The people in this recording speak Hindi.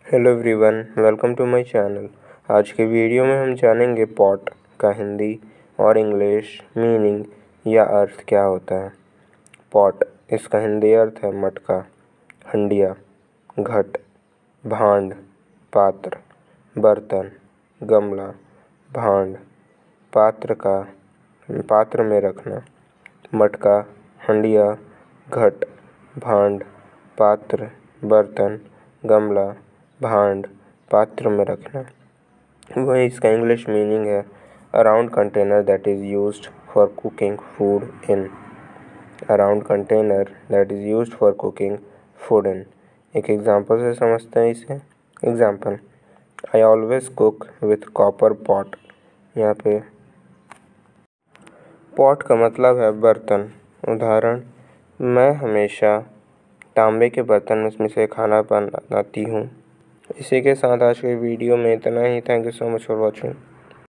Hello everyone, welcome to my channel. आज के वीडियो में हम जानेंगे पॉट का हिंदी और इंग्लिश मीनिंग या अर्थ क्या होता है। पॉट, इसका हिंदी अर्थ है मटका, हंडिया, घट, भांड, पात्र, बर्तन, गमला, भांड, पात्र में रखना। मटका, हंडिया, घट, भांड, पात्र, बर्तन, गमला, भांड, पात्र में रखना। वही इसका इंग्लिश मीनिंग है a round container that is used for cooking food in. A round container that is used for cooking food in. एक एग्जांपल से समझते हैं इसे। Example, I always cook with copper pot. यहाँ पे पॉट का मतलब है बर्तन। उदाहरण, मैं हमेशा तांबे के बर्तन में से खाना बनाती हूँ। इसी के साथ आज के वीडियो में इतना ही। Thank you so much for watching.